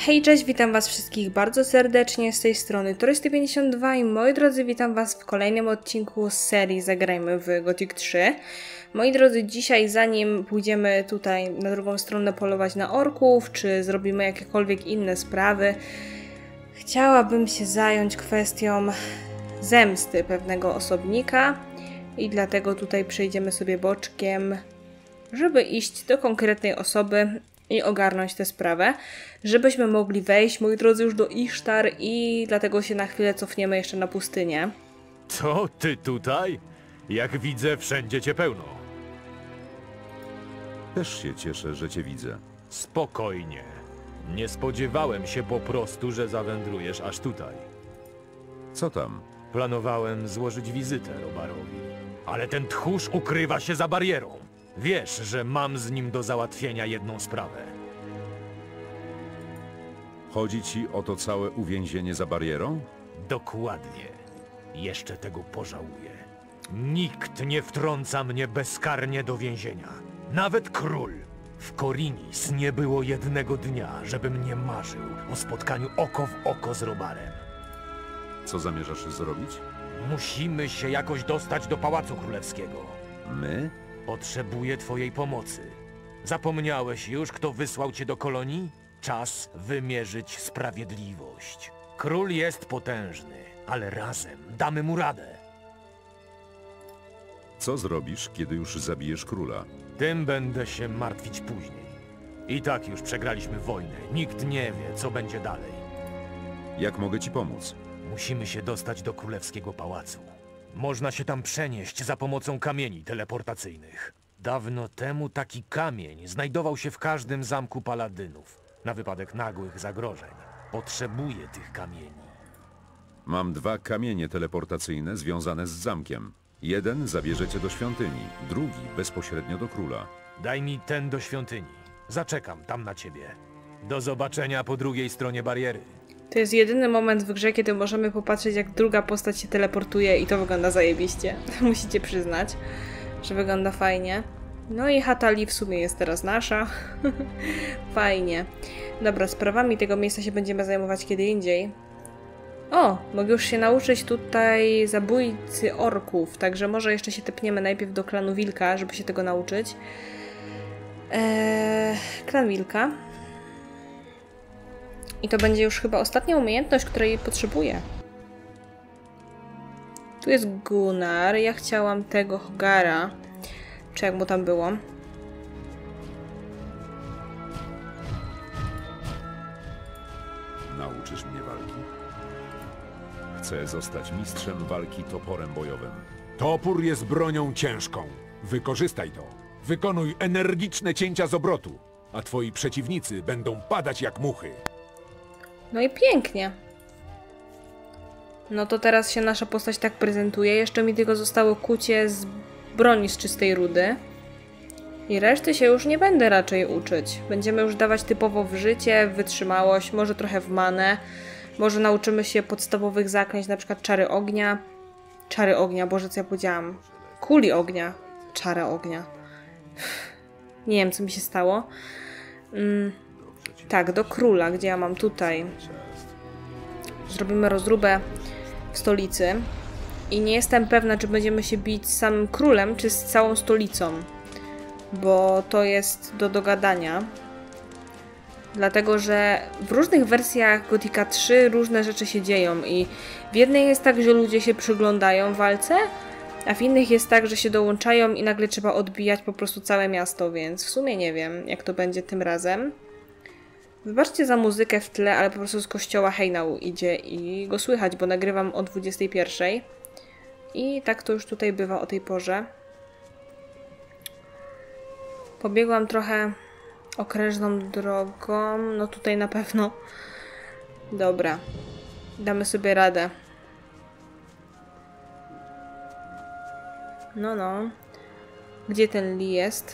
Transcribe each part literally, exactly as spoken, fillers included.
Hej, cześć, witam was wszystkich bardzo serdecznie, z tej strony Torysty pięćdziesiąt dwa i moi drodzy, witam was w kolejnym odcinku z serii Zagrajmy w Gothic trzy. Moi drodzy, dzisiaj zanim pójdziemy tutaj na drugą stronę polować na orków, czy zrobimy jakiekolwiek inne sprawy, chciałabym się zająć kwestią zemsty pewnego osobnika i dlatego tutaj przejdziemy sobie boczkiem, żeby iść do konkretnej osoby i ogarnąć tę sprawę, żebyśmy mogli wejść, moi drodzy, już do Isztar i dlatego się na chwilę cofniemy jeszcze na pustynię. Co, ty tutaj? Jak widzę, wszędzie cię pełno. Też się cieszę, że cię widzę. Spokojnie. Nie spodziewałem się po prostu, że zawędrujesz aż tutaj. Co tam? Planowałem złożyć wizytę Robarowi, ale ten tchórz ukrywa się za barierą. Wiesz, że mam z nim do załatwienia jedną sprawę. Chodzi ci o to całe uwięzienie za barierą? Dokładnie. Jeszcze tego pożałuję. Nikt nie wtrąca mnie bezkarnie do więzienia. Nawet król. W Korinis nie było jednego dnia, żebym nie marzył o spotkaniu oko w oko z Robarem. Co zamierzasz zrobić? Musimy się jakoś dostać do Pałacu Królewskiego. My? Potrzebuję twojej pomocy. Zapomniałeś już, kto wysłał cię do kolonii? Czas wymierzyć sprawiedliwość. Król jest potężny, ale razem damy mu radę. Co zrobisz, kiedy już zabijesz króla? Tym będę się martwić później. I tak już przegraliśmy wojnę. Nikt nie wie, co będzie dalej. Jak mogę ci pomóc? Musimy się dostać do Królewskiego Pałacu. Można się tam przenieść za pomocą kamieni teleportacyjnych. Dawno temu taki kamień znajdował się w każdym zamku paladynów, na wypadek nagłych zagrożeń. Potrzebuję tych kamieni. Mam dwa kamienie teleportacyjne związane z zamkiem. Jeden zabierze cię do świątyni, drugi bezpośrednio do króla. Daj mi ten do świątyni. Zaczekam tam na ciebie. Do zobaczenia po drugiej stronie bariery. To jest jedyny moment w grze, kiedy możemy popatrzeć, jak druga postać się teleportuje i to wygląda zajebiście. Musicie przyznać, że wygląda fajnie. No i Hatali w sumie jest teraz nasza. Fajnie. Dobra, sprawami tego miejsca się będziemy zajmować kiedy indziej. O, mogę już się nauczyć tutaj zabójcy orków, także może jeszcze się tepniemy najpierw do klanu Wilka, żeby się tego nauczyć. Eee, klan Wilka. I to będzie już chyba ostatnia umiejętność, której potrzebuję. Tu jest Gunnar. Ja chciałam tego Hogara. Czy jak mu tam było? Nauczysz mnie walki? Chcę zostać mistrzem walki toporem bojowym. Topór jest bronią ciężką. Wykorzystaj to. Wykonuj energiczne cięcia z obrotu, a twoi przeciwnicy będą padać jak muchy. No i pięknie. No to teraz się nasza postać tak prezentuje. Jeszcze mi tylko zostało kucie z broni z czystej rudy. I reszty się już nie będę raczej uczyć. Będziemy już dawać typowo w życie, w wytrzymałość, może trochę w manę. Może nauczymy się podstawowych zaklęć, na przykład czary ognia. Czary ognia, Boże, co ja powiedziałam? Kuli ognia. Czara ognia. Nie wiem, co mi się stało. Mm. Tak, do króla, gdzie ja mam tutaj. Zrobimy rozróbę w stolicy. I nie jestem pewna, czy będziemy się bić z samym królem, czy z całą stolicą. Bo to jest do dogadania. Dlatego, że w różnych wersjach Gothica trzy różne rzeczy się dzieją. I w jednej jest tak, że ludzie się przyglądają walce, a w innych jest tak, że się dołączają i nagle trzeba odbijać po prostu całe miasto. Więc w sumie nie wiem, jak to będzie tym razem. Wybaczcie za muzykę w tle, ale po prostu z kościoła hejnał idzie i go słychać, bo nagrywam o dwudziestej pierwszej. I tak to już tutaj bywa o tej porze. Pobiegłam trochę okrężną drogą. No tutaj na pewno. Dobra. Damy sobie radę. No, no. Gdzie ten Lee jest?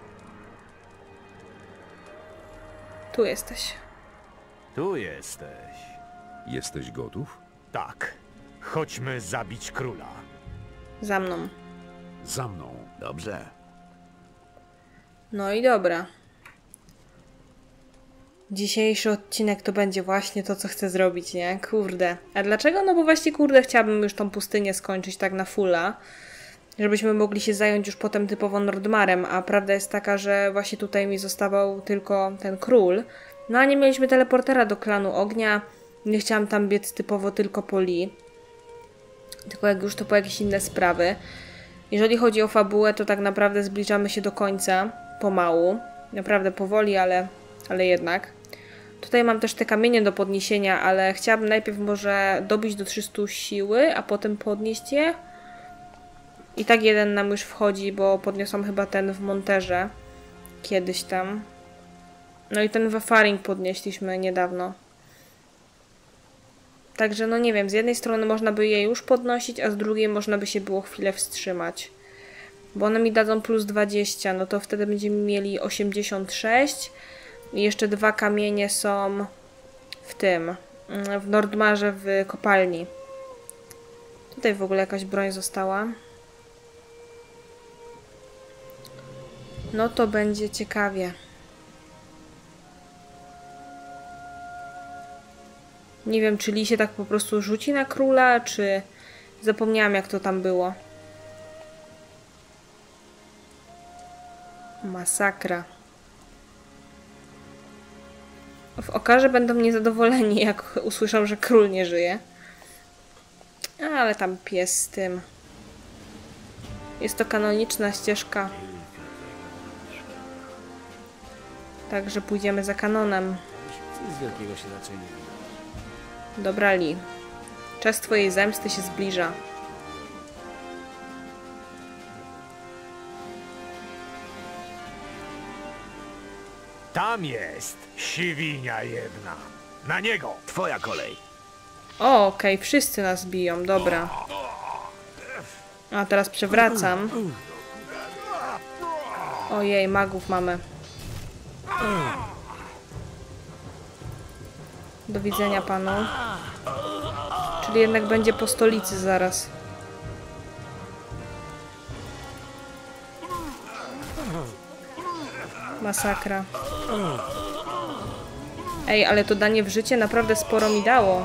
Tu jesteś. Tu jesteś. Jesteś gotów? Tak. Chodźmy zabić króla. Za mną. Za mną. Dobrze. No i dobra. Dzisiejszy odcinek to będzie właśnie to, co chcę zrobić, nie? Kurde. A dlaczego? No bo właśnie, kurde, chciałabym już tą pustynię skończyć tak na fulla, żebyśmy mogli się zająć już potem typowo Nordmarem, a prawda jest taka, że właśnie tutaj mi zostawał tylko ten król. No a nie mieliśmy teleportera do klanu ognia, nie chciałam tam biec typowo tylko po Li, tylko jak już to po jakieś inne sprawy. Jeżeli chodzi o fabułę, to tak naprawdę zbliżamy się do końca pomału, naprawdę powoli, ale, ale jednak. Tutaj mam też te kamienie do podniesienia, ale chciałabym najpierw może dobić do trzystu siły, a potem podnieść je. I tak jeden nam już wchodzi, bo podniosłam chyba ten w monterze kiedyś tam. No i ten Wefaring podnieśliśmy niedawno. Także no nie wiem, z jednej strony można by je już podnosić, a z drugiej można by się było chwilę wstrzymać. Bo one mi dadzą plus dwadzieścia, no to wtedy będziemy mieli osiemdziesiąt sześć. I jeszcze dwa kamienie są w tym, w Nordmarze w kopalni. Tutaj w ogóle jakaś broń została. No to będzie ciekawie. Nie wiem, czy Li się tak po prostu rzuci na króla, czy... Zapomniałam, jak to tam było. Masakra. W Okarze będą niezadowoleni, jak usłyszą, że król nie żyje. Ale tam pies z tym. Jest to kanoniczna ścieżka. Także pójdziemy za kanonem. Nic wielkiego się raczej nie widać. Dobra, Li. Czas twojej zemsty się zbliża. Tam jest siwinia jedna. Na niego! Twoja kolej. O, okej, okay. Wszyscy nas biją, dobra. A teraz przewracam. Ojej, magów mamy. Do widzenia panu. Czyli jednak będzie po stolicy zaraz. Masakra. Ej, ale to danie w życie naprawdę sporo mi dało.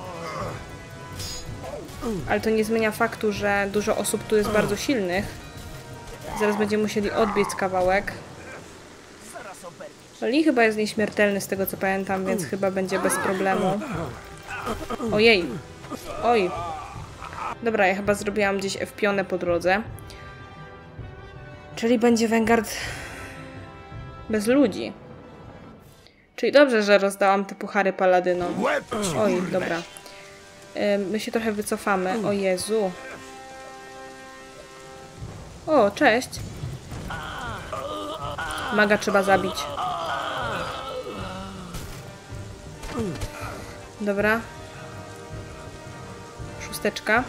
Ale to nie zmienia faktu, że dużo osób tu jest bardzo silnych. Zaraz będziemy musieli odbiec kawałek. Li chyba jest nieśmiertelny z tego, co pamiętam, więc chyba będzie bez problemu. Ojej. Oj. Dobra, ja chyba zrobiłam gdzieś F-pionę po drodze. Czyli będzie Vanguard bez ludzi. Czyli dobrze, że rozdałam te puchary paladynom. Oj, dobra. My się trochę wycofamy. O Jezu. O, cześć. Maga trzeba zabić. Dobra. Szósteczka.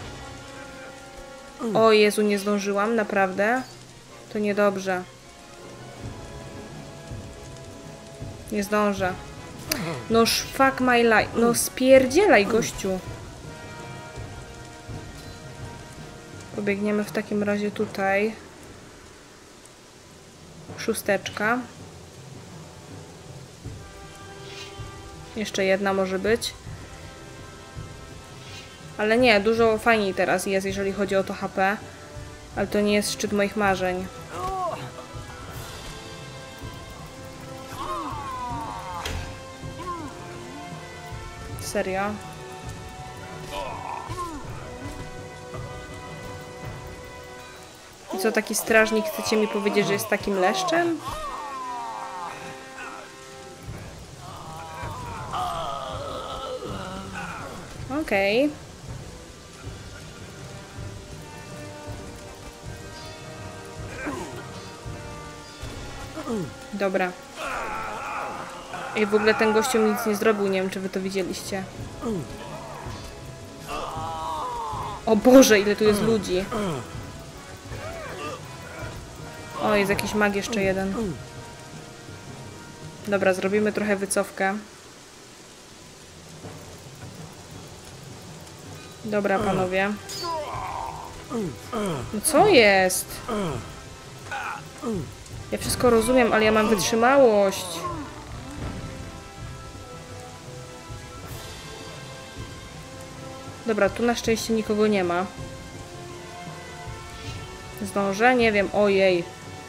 O Jezu, nie zdążyłam, naprawdę. To niedobrze. Nie zdążę. No fuck my life. No spierdzielaj, gościu. Pobiegniemy w takim razie tutaj. Szósteczka. Jeszcze jedna może być. Ale nie, dużo fajniej teraz jest, jeżeli chodzi o to H P. Ale to nie jest szczyt moich marzeń. Serio? I co, taki strażnik chcecie mi powiedzieć, że jest takim leszczem? Okej. Okay. Dobra. I w ogóle ten gościu mi nic nie zrobił, nie wiem, czy wy to widzieliście. O Boże, ile tu jest ludzi. O, jest jakiś mag jeszcze jeden. Dobra, zrobimy trochę wycofkę. Dobra, panowie. No co jest? Ja wszystko rozumiem, ale ja mam wytrzymałość. Dobra, tu na szczęście nikogo nie ma. Zdążę? Nie wiem. Ojej.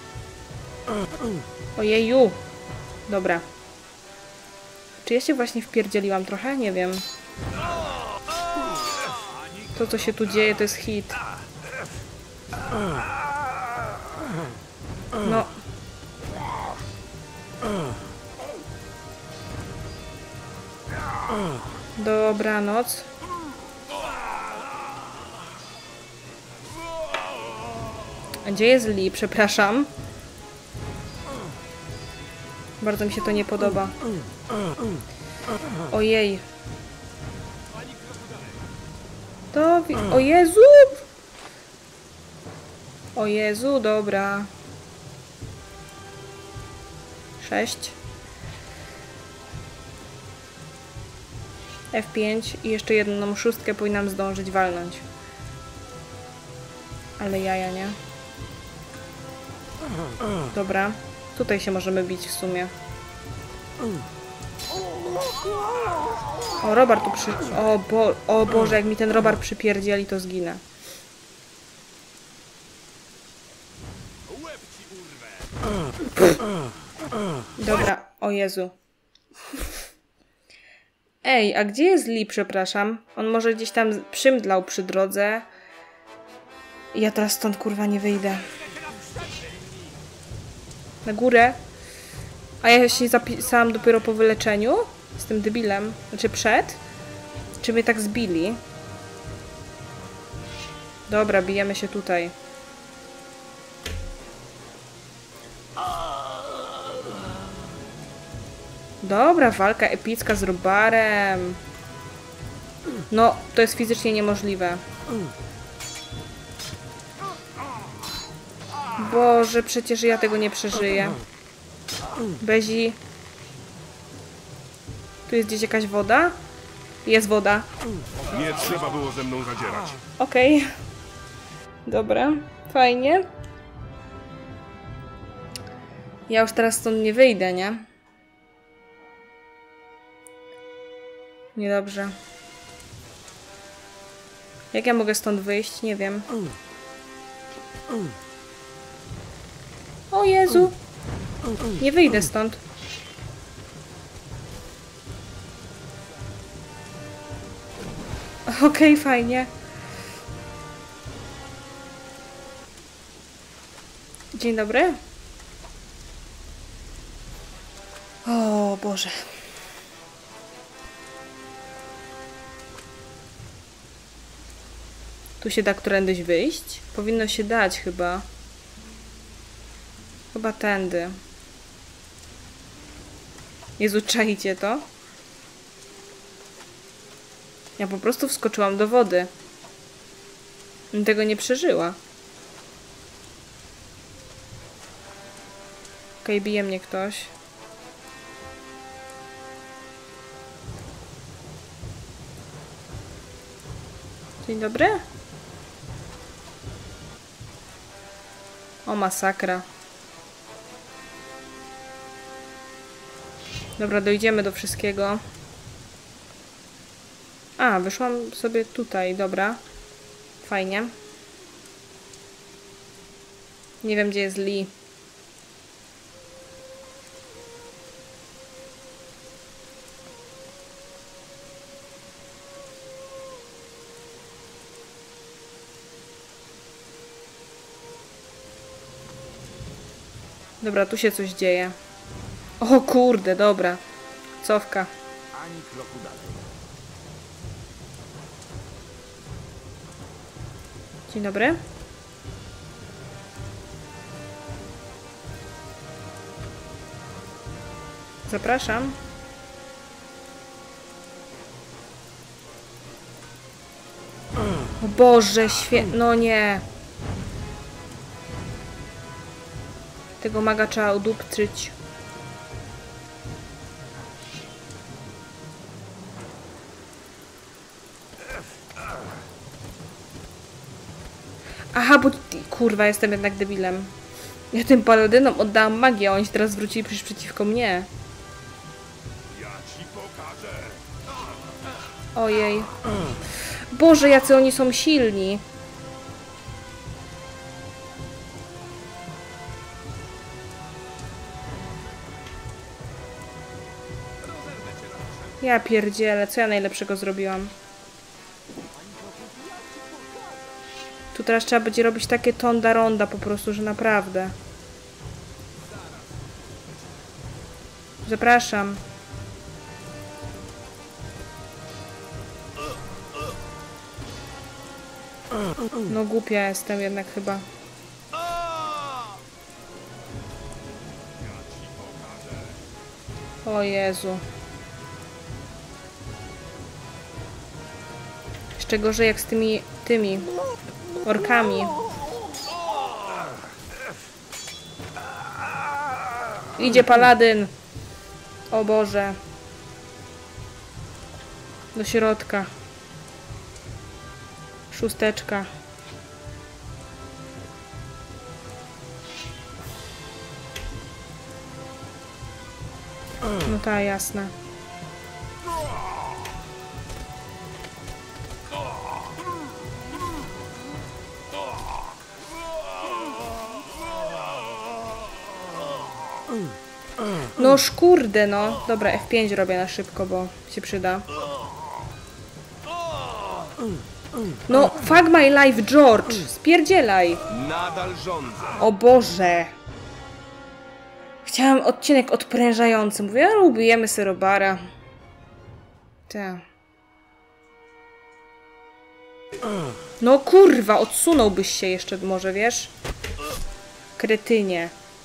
Ojeju. Dobra. Czy ja się właśnie wpierdzieliłam trochę? Nie wiem. To, co się tu dzieje, to jest hit. No. Dobranoc. A gdzie jest Lee? Przepraszam. Bardzo mi się to nie podoba. Ojej. To... O Jezu! O Jezu, dobra. Sześć. F pięć i jeszcze jedną szóstkę powinnam zdążyć walnąć. Ale jaja, nie? Dobra. Tutaj się możemy bić w sumie. O, Robar tu przy... O, bo... o Boże, jak mi ten Robar przypierdzieli, to zginę. Dobra, o Jezu. Ej, a gdzie jest Lee, przepraszam? On może gdzieś tam przymdlał przy drodze. Ja teraz stąd, kurwa, nie wyjdę. Na górę. A ja się zapisałam dopiero po wyleczeniu? Z tym debilem. Znaczy przed? Czy mnie tak zbili? Dobra, bijemy się tutaj. Dobra, walka epicka z Robarem. No, to jest fizycznie niemożliwe. Boże, przecież ja tego nie przeżyję. Bezi. Tu jest gdzieś jakaś woda? Jest woda. Nie trzeba było ze mną zadzierać. Okej. Okay. Dobra, fajnie. Ja już teraz stąd nie wyjdę, nie? Niedobrze. Jak ja mogę stąd wyjść? Nie wiem. O Jezu! Nie wyjdę stąd. Okej, okay, fajnie. Dzień dobry. O Boże. Tu się da którędyś wyjść? Powinno się dać chyba. Chyba tędy. Jezu, czajcie to? Ja po prostu wskoczyłam do wody. Bym tego nie przeżyła. Okej, okay, bije mnie ktoś. Dzień dobry. O, masakra. Dobra, dojdziemy do wszystkiego. A, wyszłam sobie tutaj, dobra. Fajnie. Nie wiem, gdzie jest Lee. Dobra, tu się coś dzieje. O kurde, dobra. Cofka. Ani kroku dalej. Dzień dobry. Zapraszam. O Boże, świe... No nie. Tego maga trzeba udupcyć. Aha, bo... Kurwa, jestem jednak debilem. Ja tym paladynom oddałam magię, a oni się teraz zwrócili przecież przeciwko mnie. Ja ci pokażę. Ojej. Boże, jacy oni są silni. Ja pierdzielę, co ja najlepszego zrobiłam? Tu teraz trzeba będzie robić takie tonda ronda po prostu, że naprawdę. Zapraszam. No głupia jestem jednak chyba. O Jezu. Jeszcze gorzej jak z tymi, tymi orkami. Idzie paladyn. O Boże. Do środka. Szósteczka. No ta, jasne. No szkurde, no. Dobra, F pięć robię na szybko, bo się przyda. No, fuck my life, George! Spierdzielaj! Nadal rządzę. O Boże! Chciałam odcinek odprężający. Mówię, a lubujemy Serobara. Tak. No kurwa, odsunąłbyś się jeszcze może, wiesz? Kretynie.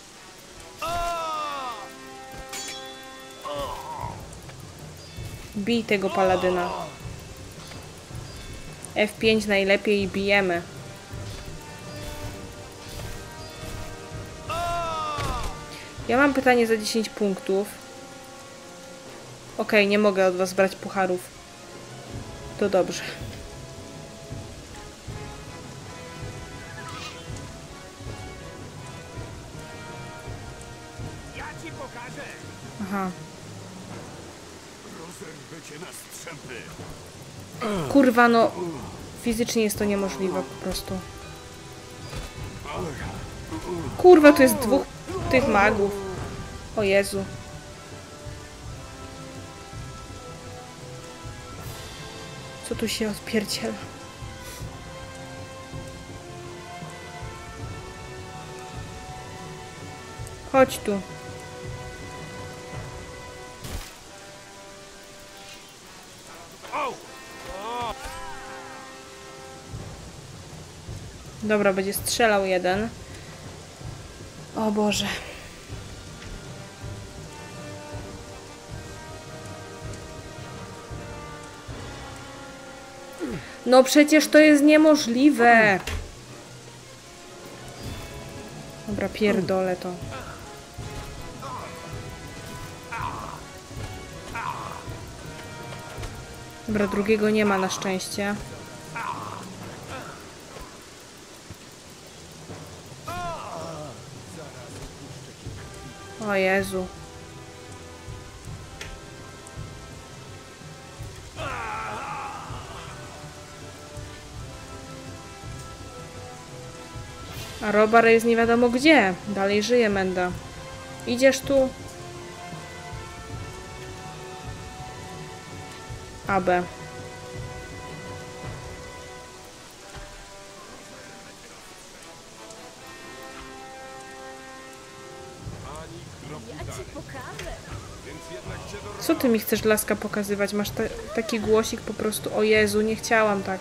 Bij tego paladyna. F pięć najlepiej i bijemy. Ja mam pytanie za dziesięć punktów. Okej, nie mogę od was brać pucharów. To dobrze. Ja ci pokażę. Aha. Rozerwę cię na strzępy. Kurwa, no... Fizycznie jest to niemożliwe po prostu. Kurwa, tu jest dwóch tych magów. O Jezu. Co tu się odpierdziela? Chodź tu. Dobra, będzie strzelał jeden. O Boże. No przecież to jest niemożliwe. Dobra, pierdolę to. Dobra, drugiego nie ma na szczęście. O Jezu. A Robar jest nie wiadomo gdzie. Dalej żyje Menda. Idziesz tu? A B. Co ty mi chcesz, laska, pokazywać? Masz ta taki głosik po prostu. O Jezu, nie chciałam tak.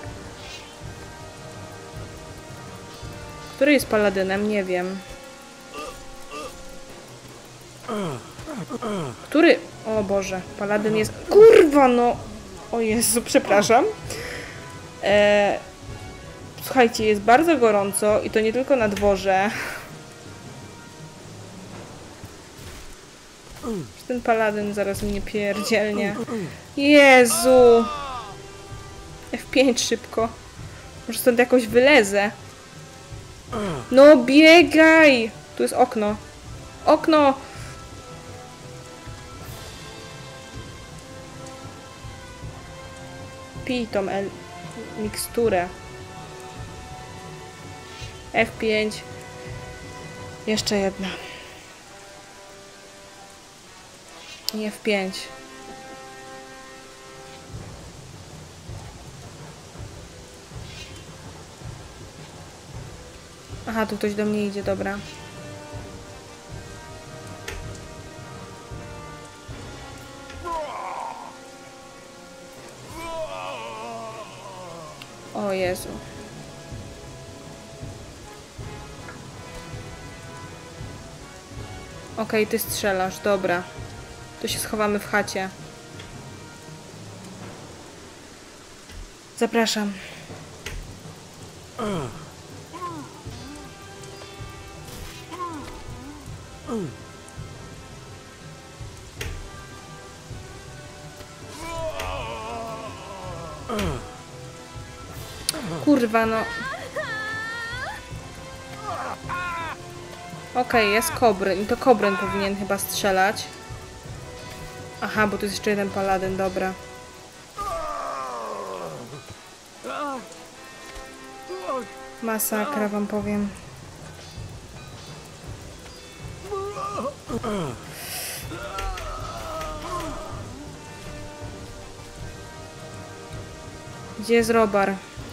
Który jest paladynem? Nie wiem. Który? O Boże, paladyn jest... Kurwa, no! O Jezu, przepraszam. Eee, słuchajcie, jest bardzo gorąco i to nie tylko na dworze. Ten paladyn zaraz mnie pierdzielnie. Jezu! F pięć szybko. Może stąd jakoś wylezę. No biegaj! Tu jest okno. Okno! Pij tą el... miksturę. F pięć. Jeszcze jedna. I F pięć. Aha, tu ktoś do mnie idzie, dobra. O Jezu. Okej, okay, ty strzelasz, dobra. To się schowamy w chacie. Zapraszam. Kurwa, no. Okej, okay, jest Kobryn. I to Kobryn powinien chyba strzelać. Aha, bo tu jest jeszcze jeden paladyn, dobra. Masakra, wam powiem. Gdzie jest Robar?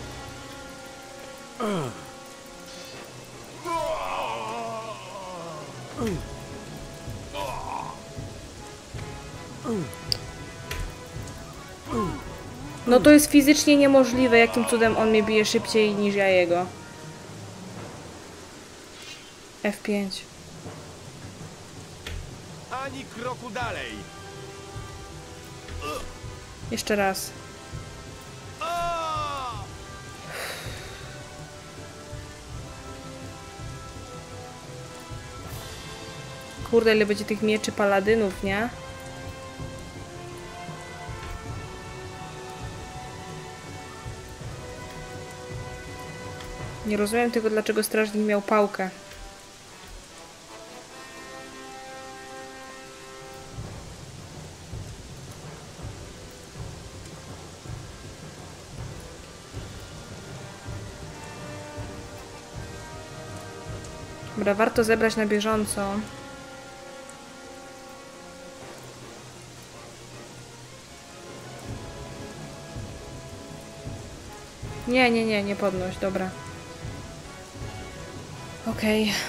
No to jest fizycznie niemożliwe, jakim cudem on mnie bije szybciej niż ja jego. F pięć. Ani kroku dalej. Jeszcze raz. Kurde, ile będzie tych mieczy paladynów, nie? Nie rozumiem tego, dlaczego strażnik miał pałkę. Dobra, warto zebrać na bieżąco. Nie, nie, nie, nie podnoś, dobra. Okej. Okay.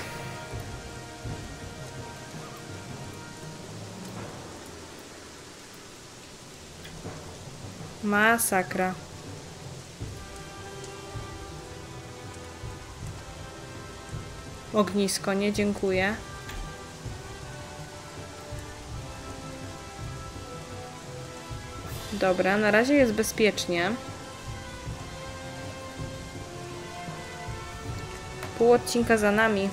Masakra. Ognisko, nie, dziękuję. Dobra, na razie jest bezpiecznie. Pół odcinka za nami.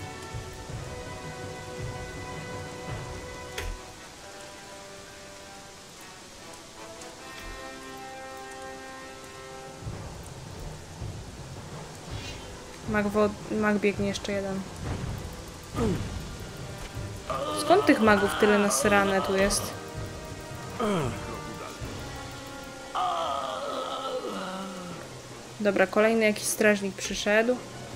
Mag, mag biegnie jeszcze jeden. Skąd tych magów tyle nasrane tu jest? Dobra, kolejny jakiś strażnik przyszedł.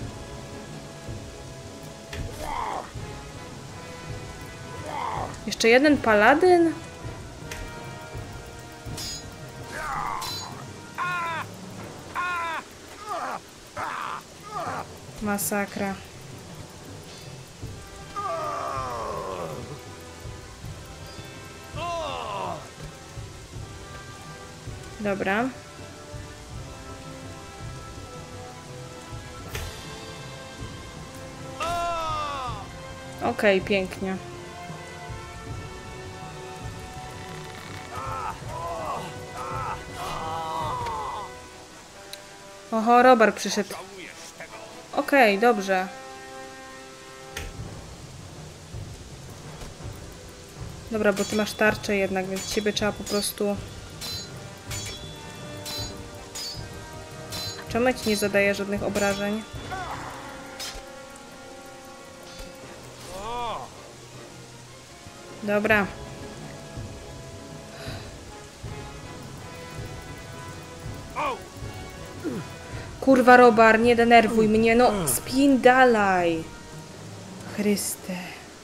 Jeszcze jeden paladyn? Masakra. Dobra. Okej, okay, pięknie. Oho, Robar przyszedł. Okej, okay, dobrze. Dobra, bo ty masz tarczę jednak, więc ciebie trzeba po prostu... Czemu ja ci nie zadaję żadnych obrażeń? Dobra. kurwa, Robar, nie denerwuj mnie, no spin dalej. Chryste.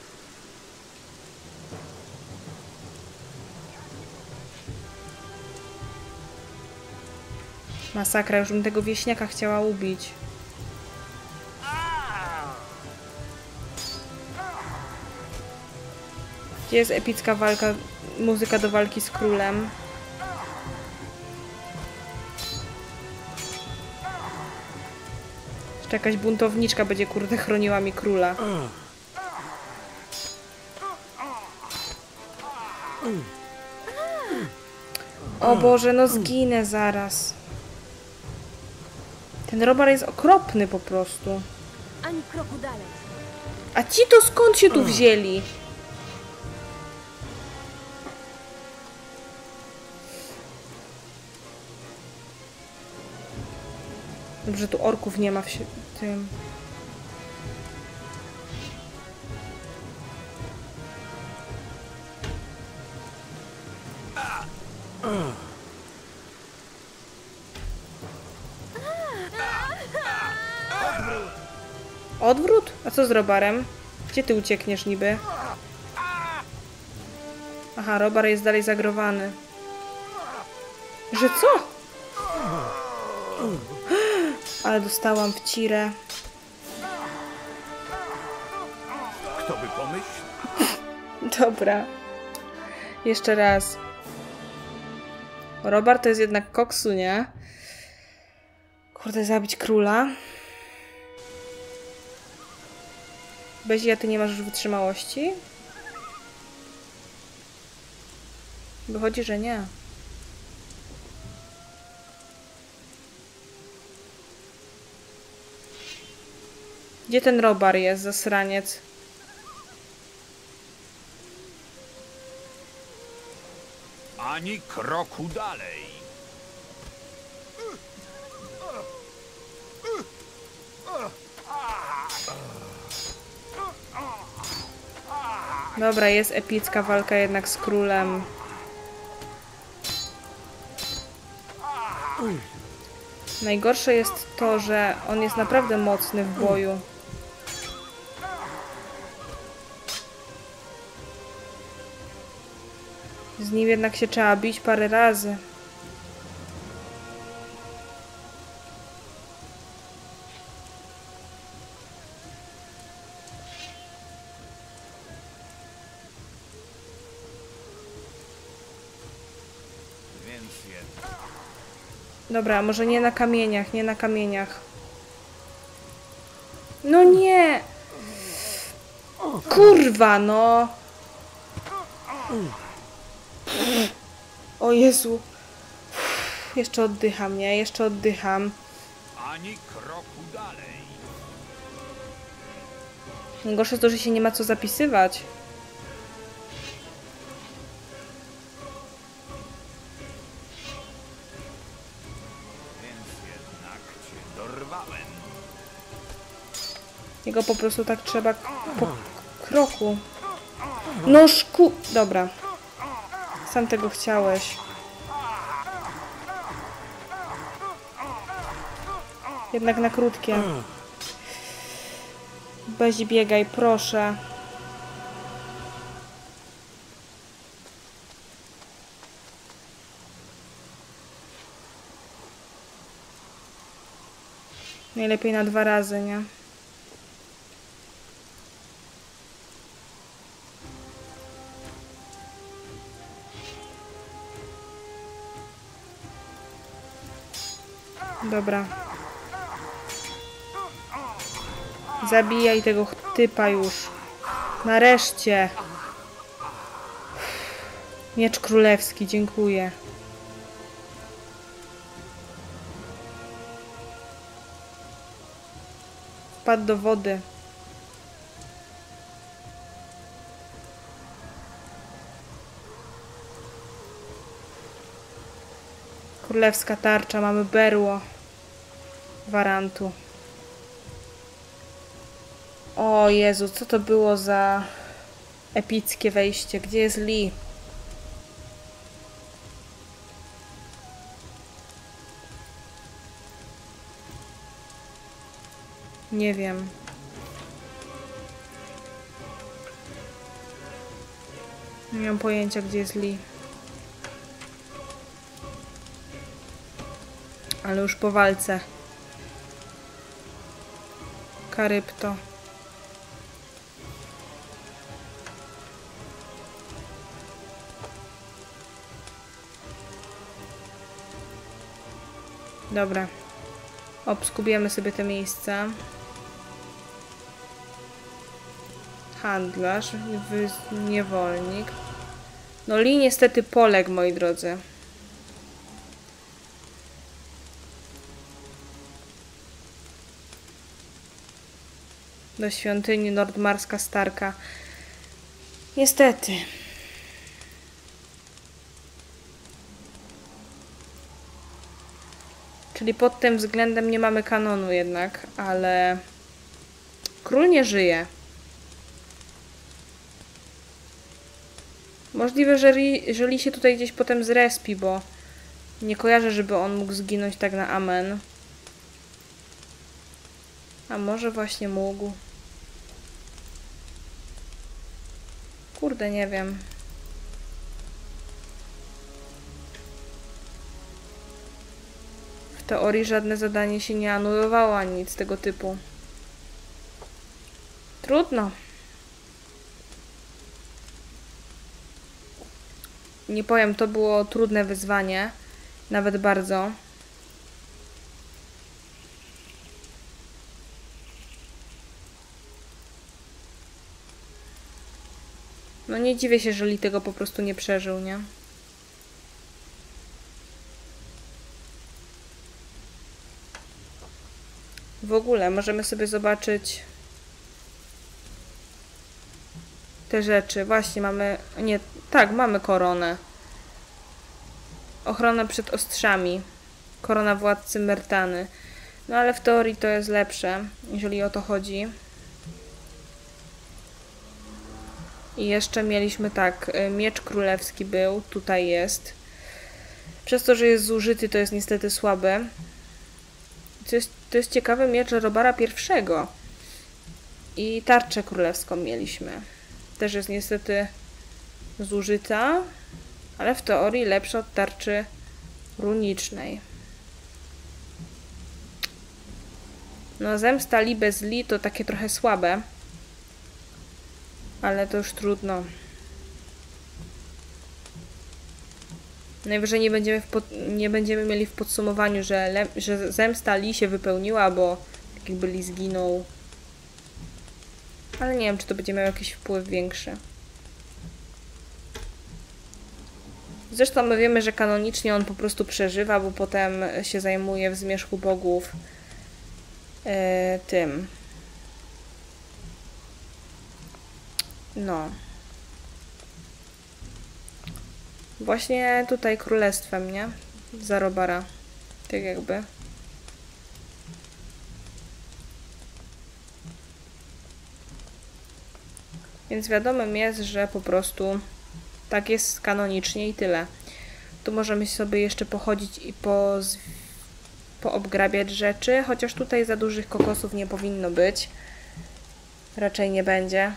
Masakra, już bym tego wieśniaka chciała ubić. Gdzie jest epicka walka, muzyka do walki z królem? Jeszcze jakaś buntowniczka będzie, kurde, chroniła mi króla. O Boże, no zginę zaraz. Ten Robar jest okropny po prostu. Ani kroku dalej. A ci to skąd się tu wzięli? Dobrze, tu orków nie ma w sie- tym. Odwrót? A co z Robarem? Gdzie ty uciekniesz niby? Aha, Robar jest dalej zagrowany. Że co? Ale dostałam w cirę. Kto by pomyślał? Dobra. Jeszcze raz. Robar to jest jednak koksu, nie? Kurde, zabić króla. Bezia, ty nie masz już wytrzymałości? Wychodzi, że nie. Gdzie ten Robar jest, zasraniec? Ani kroku dalej. Dobra, jest epicka walka jednak z królem. Najgorsze jest to, że on jest naprawdę mocny w boju. Z nim jednak się trzeba bić parę razy. Więc jednak. Dobra, może nie na kamieniach, nie na kamieniach. No nie! Kurwa, no! O Jezu. Jeszcze oddycham, nie? Jeszcze oddycham. Ani kroku dalej. Najgorsze jest to, że się nie ma co zapisywać. Więc jednak cię dorwałem. Jego po prostu tak trzeba po kroku. No szku... Dobra. Sam tego chciałeś. Jednak na krótkie. Bezi, biegaj, proszę. Najlepiej na dwa razy, nie? Dobra. Zabijaj tego typa już. Nareszcie. Miecz królewski, dziękuję. Wpadł do wody. Królewska tarcza, mamy berło warantu. O Jezu, co to było za epickie wejście? Gdzie jest Lee? Nie wiem. Nie mam pojęcia, gdzie jest Lee. Ale już po walce. Karypto. Dobra. Obskubiemy sobie te miejsca. Handlarz, niewolnik. No Lee niestety poległ, moi drodzy. Do świątyni Nordmarska Starka. Niestety. Czyli pod tym względem nie mamy kanonu jednak, ale król nie żyje. Możliwe, że jeżeli się tutaj gdzieś potem zrespi, bo nie kojarzę, żeby on mógł zginąć tak na amen. A może właśnie mógł. Kurde, nie wiem. W teorii żadne zadanie się nie anulowało, ani nic tego typu. Trudno. Nie powiem, to było trudne wyzwanie. Nawet bardzo. No nie dziwię się, jeżeli tego po prostu nie przeżył, nie? W ogóle możemy sobie zobaczyć te rzeczy. Właśnie mamy... Nie, tak, mamy koronę. Ochrona przed ostrzami. Korona władcy Myrtany. No ale w teorii to jest lepsze, jeżeli o to chodzi. I jeszcze mieliśmy tak, miecz królewski był, tutaj jest. Przez to, że jest zużyty, to jest niestety słaby. To jest, to jest ciekawy miecz Robara pierwszego. I tarczę królewską mieliśmy. Też jest niestety zużyta, ale w teorii lepsza od tarczy runicznej. No zemsta Lee bez Lee to takie trochę słabe. Ale to już trudno. Najwyżej nie będziemy, w pod... nie będziemy mieli w podsumowaniu, że, le... że zemsta Lee się wypełniła, bo tak jakby Lee zginął. Ale nie wiem, czy to będzie miało jakiś wpływ większy. Zresztą my wiemy, że kanonicznie on po prostu przeżywa, bo potem się zajmuje w zmierzchu bogów yy, tym. No. Właśnie tutaj królestwem, nie? Za Robara. Tak jakby. Więc wiadomym jest, że po prostu tak jest kanonicznie i tyle. Tu możemy sobie jeszcze pochodzić i po, poobgrabiać rzeczy, chociaż tutaj za dużych kokosów nie powinno być. Raczej nie będzie.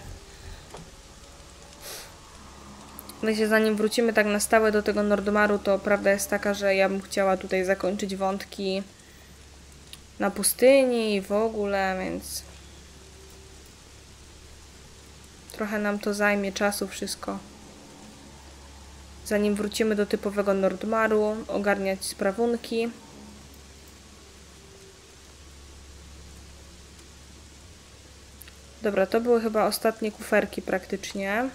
Myślę, zanim wrócimy tak na stałe do tego Nordmaru, to prawda jest taka, że ja bym chciała tutaj zakończyć wątki na pustyni i w ogóle, więc trochę nam to zajmie czasu wszystko. Zanim wrócimy do typowego Nordmaru, ogarniać sprawunki. Dobra, to były chyba ostatnie kuferki praktycznie.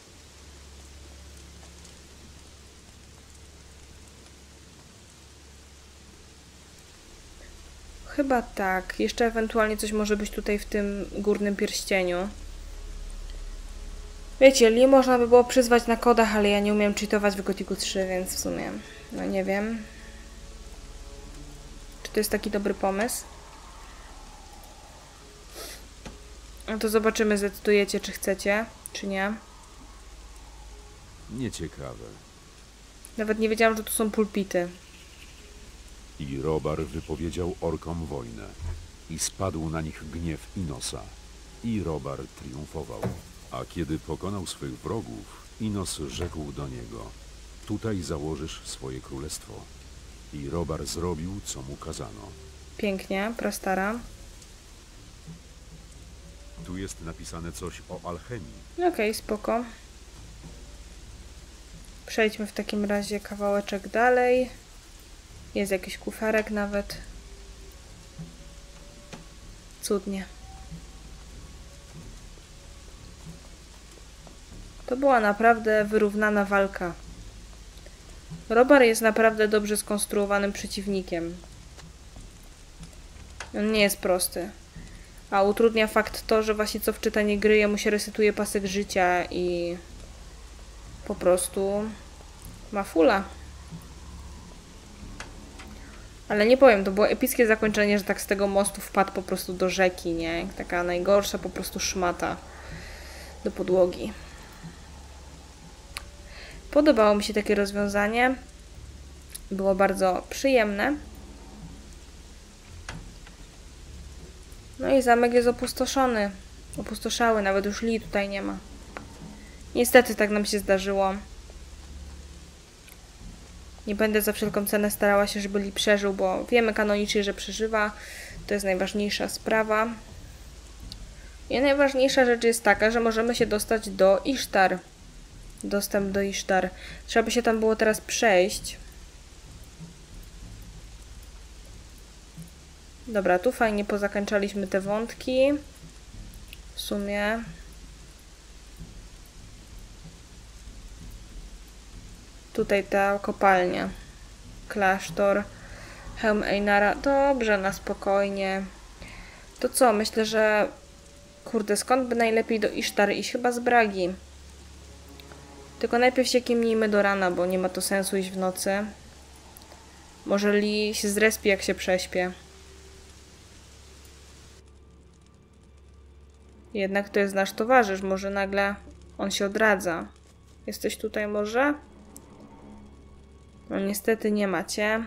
Chyba tak. Jeszcze ewentualnie coś może być tutaj w tym górnym pierścieniu. Wiecie, Lee można by było przyzwać na kodach, ale ja nie umiem cheatować w Gothicu trzy, więc w sumie, no nie wiem. Czy to jest taki dobry pomysł? No to zobaczymy, zdecydujecie, czy chcecie, czy nie. Nieciekawe. Nawet nie wiedziałam, że to są pulpity. I Robar wypowiedział orkom wojnę. i spadł na nich gniew Inosa. I Robar triumfował. A kiedy pokonał swych wrogów, Inos rzekł do niego: tutaj założysz swoje królestwo. I Robar zrobił, co mu kazano. Pięknie, prastara. Tu jest napisane coś o alchemii. Okej, okay, spoko. Przejdźmy w takim razie kawałeczek dalej. Jest jakiś kuferek nawet. Cudnie. To była naprawdę wyrównana walka. Robar jest naprawdę dobrze skonstruowanym przeciwnikiem. On nie jest prosty. A utrudnia fakt to, że właśnie co wczytanie gry jemu się resetuje pasek życia i po prostu ma fula. Ale nie powiem, to było epickie zakończenie, że tak z tego mostu wpadł po prostu do rzeki, nie? Taka najgorsza po prostu szmata do podłogi. Podobało mi się takie rozwiązanie. Było bardzo przyjemne. No i zamek jest opustoszony. Opustoszały, nawet już Li tutaj nie ma. Niestety tak nam się zdarzyło. Nie będę za wszelką cenę starała się, żeby Li przeżył, bo wiemy kanonicznie, że przeżywa. To jest najważniejsza sprawa. I najważniejsza rzecz jest taka, że możemy się dostać do Isztar. Dostęp do Isztar. Trzeba by się tam było teraz przejść. Dobra, tu fajnie pozakończaliśmy te wątki. W sumie. Tutaj ta kopalnia. Klasztor. Hełm Einara. Dobrze, na spokojnie. To co? Myślę, że... Kurde, skąd by najlepiej do Isztar iść? Chyba z Bragi. Tylko najpierw się kimnijmy do rana, bo nie ma to sensu iść w nocy. Może Li się zrespi, jak się prześpię. Jednak to jest nasz towarzysz. Może nagle on się odradza. Jesteś tutaj może? No niestety nie macie.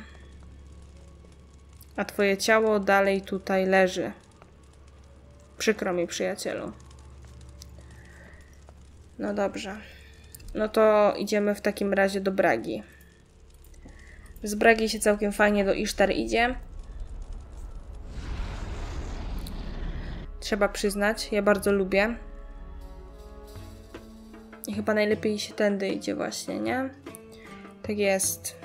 A twoje ciało dalej tutaj leży. Przykro mi, przyjacielu. No dobrze. No to idziemy w takim razie do Bragi. Z Bragi się całkiem fajnie do Isztar idzie. Trzeba przyznać, ja bardzo lubię. I chyba najlepiej się tędy idzie właśnie, nie? Tak jest.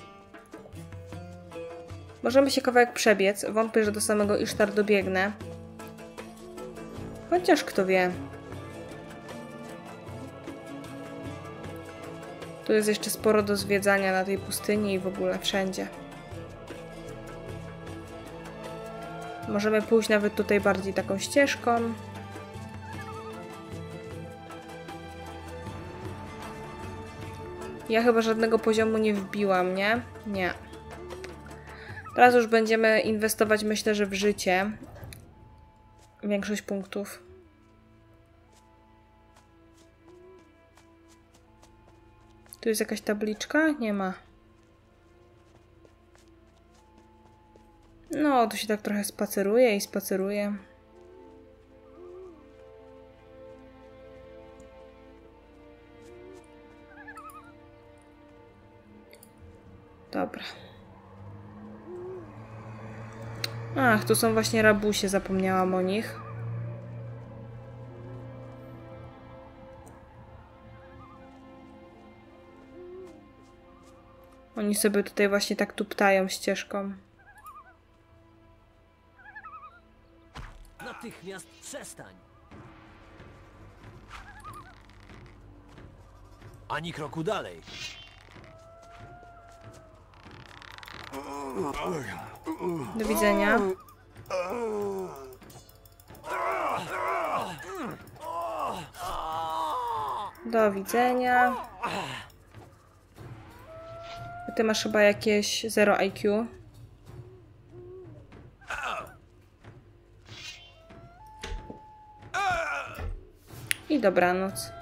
Możemy się kawałek przebiec. Wątpię, że do samego Isztar dobiegnę. Chociaż kto wie. Tu jest jeszcze sporo do zwiedzania na tej pustyni i w ogóle wszędzie. Możemy pójść nawet tutaj bardziej taką ścieżką. Ja chyba żadnego poziomu nie wbiłam, nie? Nie. Teraz już będziemy inwestować, myślę, że w życie. Większość punktów. Tu jest jakaś tabliczka? Nie ma. No, tu się tak trochę spaceruje i spaceruje. Dobra. Ach, tu są właśnie rabusie, zapomniałam o nich. Oni sobie tutaj właśnie tak tuptają ścieżką. Natychmiast przestań! Ani kroku dalej. Do widzenia. Do widzenia. Ty masz chyba jakieś zero I Q. I dobranoc.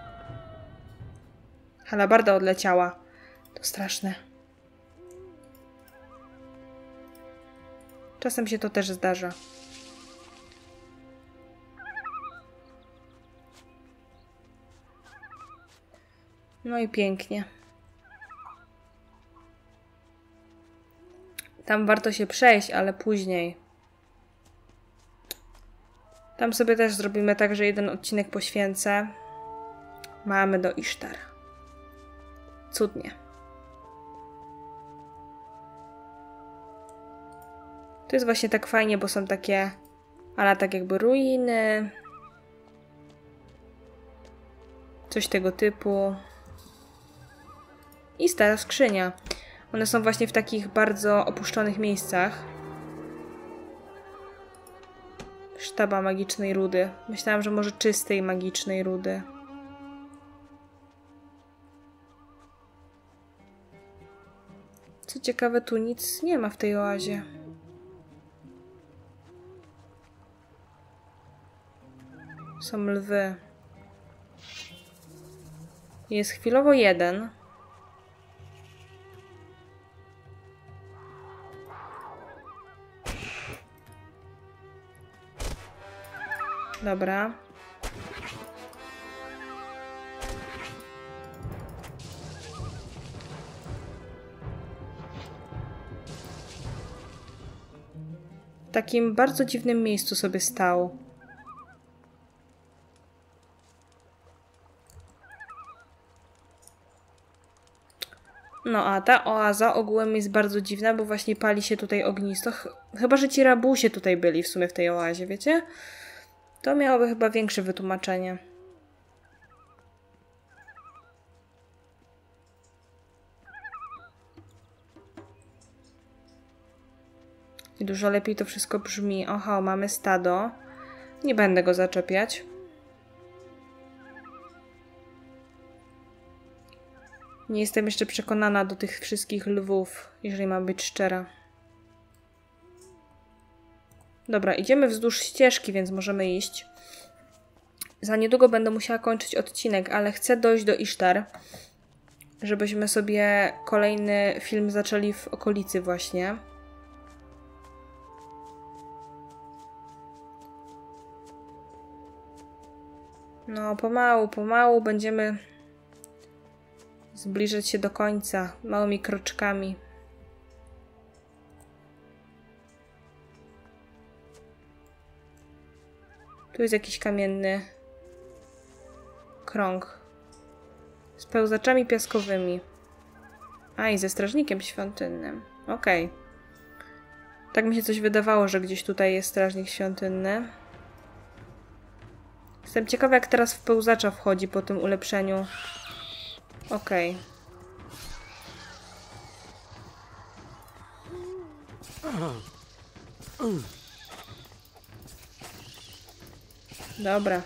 Halabarda odleciała. To straszne. Czasem się to też zdarza. No i pięknie. Tam warto się przejść, ale później. Tam sobie też zrobimy tak, że jeden odcinek poświęcę. Mamy do Isztar. Cudnie. To jest właśnie tak fajnie, bo są takie, ale tak jakby ruiny. Coś tego typu. I stara skrzynia. One są właśnie w takich bardzo opuszczonych miejscach. Sztaba magicznej rudy. Myślałam, że może czystej magicznej rudy. Co ciekawe, tu nic nie ma w tej oazie. Są lwy. Jest chwilowo jeden. Dobra. W takim bardzo dziwnym miejscu sobie stał. No a ta oaza ogółem jest bardzo dziwna, bo właśnie pali się tutaj ognisto. Ch chyba, że ci rabusie tutaj byli w sumie w tej oazie, wiecie? To miałoby chyba większe wytłumaczenie. I dużo lepiej to wszystko brzmi. Oho, mamy stado. Nie będę go zaczepiać. Nie jestem jeszcze przekonana do tych wszystkich lwów, jeżeli mam być szczera. Dobra, idziemy wzdłuż ścieżki, więc możemy iść. Za niedługo będę musiała kończyć odcinek, ale chcę dojść do Isztar, żebyśmy sobie kolejny film zaczęli w okolicy właśnie. No, pomału, pomału będziemy zbliżać się do końca małymi kroczkami. Tu jest jakiś kamienny krąg z pełzaczami piaskowymi. A, i ze strażnikiem świątynnym. Okej. Okay. Tak mi się coś wydawało, że gdzieś tutaj jest strażnik świątynny. Jestem ciekawa, jak teraz w pełzacza wchodzi po tym ulepszeniu. Okej. Okay. Dobra.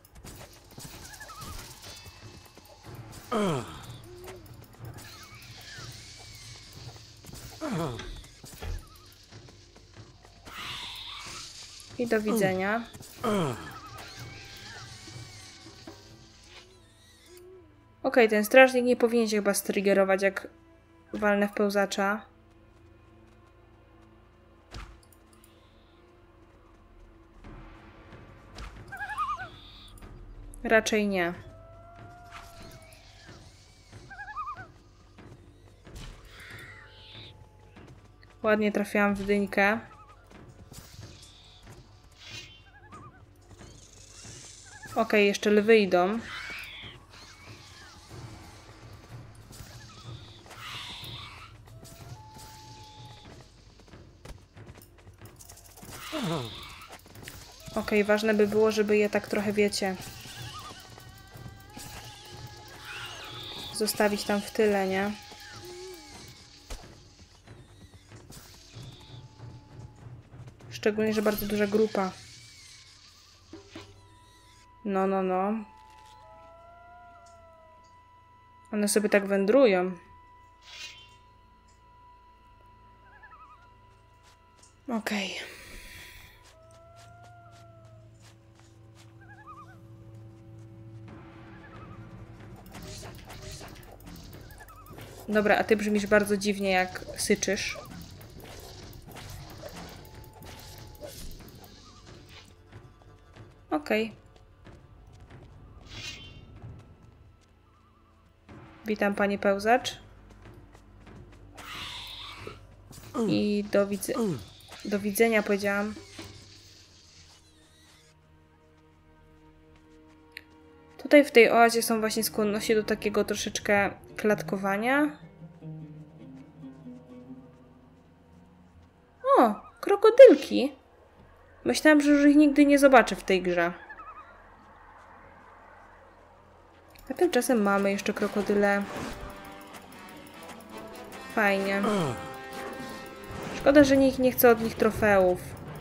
I do widzenia. Okej, okay, ten strażnik nie powinien się chyba striggerować, jak walnę w pełzacza. Raczej nie. Ładnie trafiłam w dyńkę. Okej, okay, jeszcze lwy idą. Okej, okay, ważne by było, żeby je tak trochę, wiecie, zostawić tam w tyle, nie? Szczególnie, że bardzo duża grupa. No, no, no. One sobie tak wędrują. Okej. Okay. Dobra, a ty brzmisz bardzo dziwnie, jak syczysz. Okej. Okay. Witam, panie pełzacz. I do, widze do widzenia, powiedziałam. Tutaj w tej oazie są właśnie skłonności do takiego troszeczkę klatkowania. O, krokodylki. Myślałam, że już ich nigdy nie zobaczę w tej grze. A tymczasem mamy jeszcze krokodyle. Fajnie. Szkoda, że nikt nie chce od nich trofeów.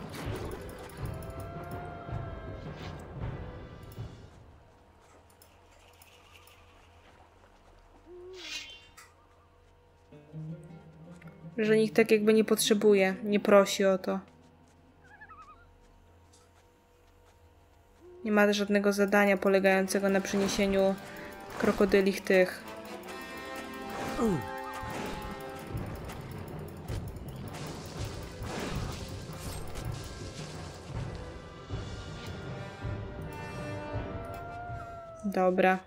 Że nikt tak jakby nie potrzebuje, nie prosi o to. Nie ma żadnego zadania polegającego na przyniesieniu krokodylich tych. Dobra.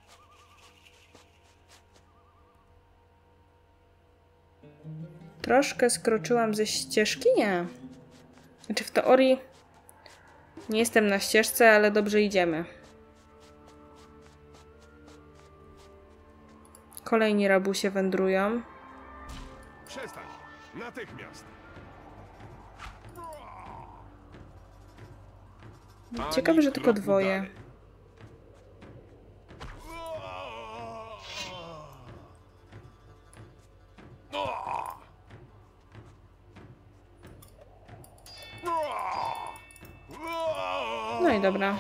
Troszkę skroczyłam ze ścieżki? Nie. Znaczy w teorii nie jestem na ścieżce, ale dobrze idziemy. Kolejni rabusie wędrują. Przestań! Natychmiast! Ciekawe, że tylko dwoje. No i dobra.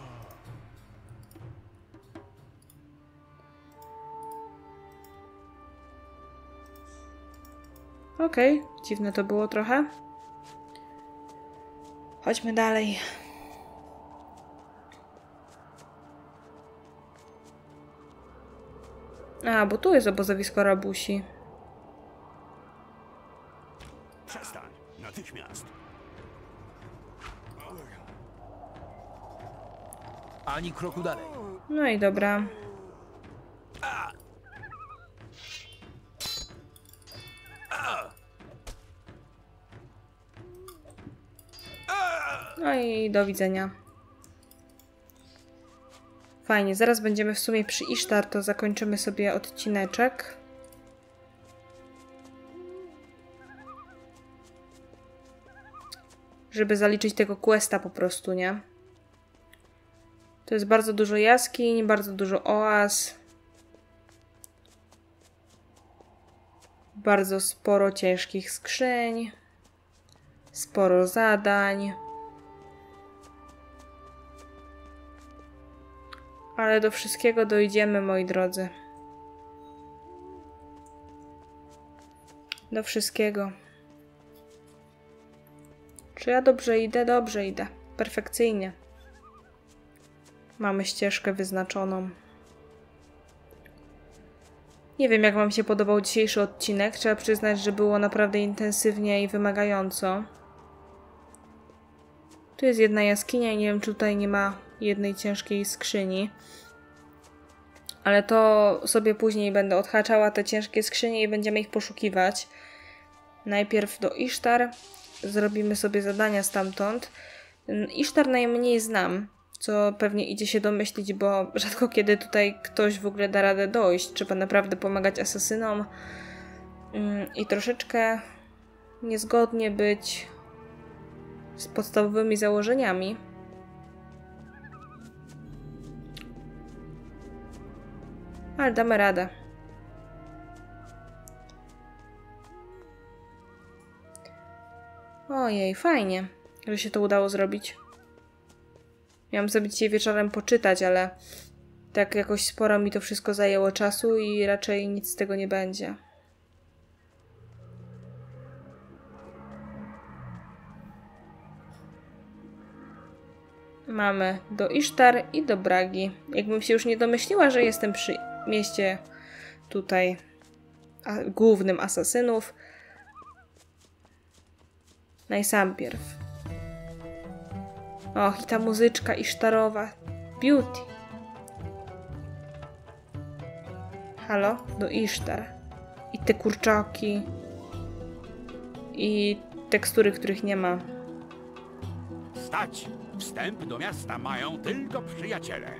Okej, okay. Dziwne to było trochę. Chodźmy dalej. A, bo tu jest obozowisko rabusi. Przestań! Natychmiast! Ani kroku dalej. No i dobra. No i do widzenia. Fajnie, zaraz będziemy w sumie przy Isztar, to zakończymy sobie odcineczek. Żeby zaliczyć tego questa po prostu, nie? To jest bardzo dużo jaskiń, bardzo dużo oaz. Bardzo sporo ciężkich skrzyń. Sporo zadań. Ale do wszystkiego dojdziemy, moi drodzy. Do wszystkiego. Czy ja dobrze idę? Dobrze idę. Perfekcyjnie. Mamy ścieżkę wyznaczoną. Nie wiem, jak wam się podobał dzisiejszy odcinek. Trzeba przyznać, że było naprawdę intensywnie i wymagająco. Tu jest jedna jaskinia i nie wiem, czy tutaj nie ma jednej ciężkiej skrzyni. Ale to sobie później będę odhaczała te ciężkie skrzynie i będziemy ich poszukiwać. Najpierw do Isztar. Zrobimy sobie zadania stamtąd. Isztar najmniej znam, co pewnie idzie się domyślić, bo rzadko kiedy tutaj ktoś w ogóle da radę dojść. Trzeba naprawdę pomagać asasynom i troszeczkę niezgodnie być z podstawowymi założeniami. Ale damy radę. Ojej, fajnie, że się to udało zrobić. Miałam sobie dzisiaj wieczorem poczytać, ale tak jakoś sporo mi to wszystko zajęło czasu i raczej nic z tego nie będzie. Mamy do Isztar i do Bragi. Jakbym się już nie domyśliła, że jestem przy mieście tutaj a, głównym asasynów. Najsampierw. Och, i ta muzyczka isztarowa. Beauty. Halo? Do Isztar. I te kurczaki. I tekstury, których nie ma. Stać! Wstęp do miasta mają tylko przyjaciele.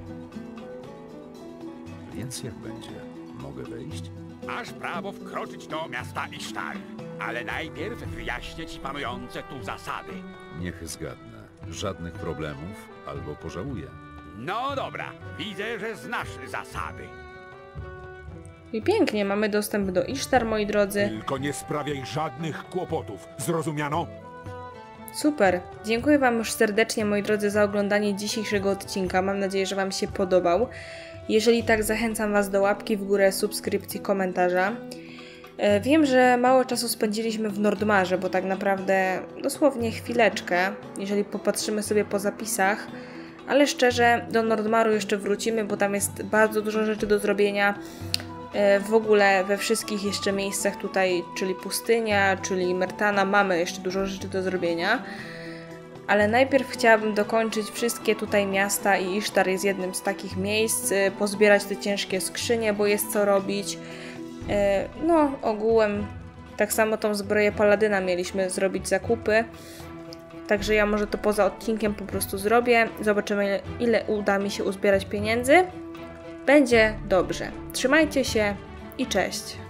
Więc jak będzie? Mogę wejść? Masz prawo wkroczyć do miasta Isztar, ale najpierw wyjaśnię ci panujące tu zasady. Niech zgadnę. Żadnych problemów, albo pożałuję. No dobra, widzę, że znasz zasady. I pięknie, mamy dostęp do Isztar, moi drodzy. Tylko nie sprawiaj żadnych kłopotów. Zrozumiano? Super. Dziękuję wam już serdecznie, moi drodzy, za oglądanie dzisiejszego odcinka. Mam nadzieję, że wam się podobał. Jeżeli tak, zachęcam was do łapki w górę, subskrypcji, komentarza. Wiem, że mało czasu spędziliśmy w Nordmarze, bo tak naprawdę dosłownie chwileczkę, jeżeli popatrzymy sobie po zapisach, ale szczerze do Nordmaru jeszcze wrócimy, bo tam jest bardzo dużo rzeczy do zrobienia. W ogóle we wszystkich jeszcze miejscach tutaj, czyli pustynia, czyli Myrtana, mamy jeszcze dużo rzeczy do zrobienia. Ale najpierw chciałabym dokończyć wszystkie tutaj miasta i Isztar jest jednym z takich miejsc, pozbierać te ciężkie skrzynie, bo jest co robić. No, ogółem tak samo tą zbroję Paladyna mieliśmy zrobić zakupy. Także ja może to poza odcinkiem po prostu zrobię. Zobaczymy, ile uda mi się uzbierać pieniędzy. Będzie dobrze. Trzymajcie się i cześć!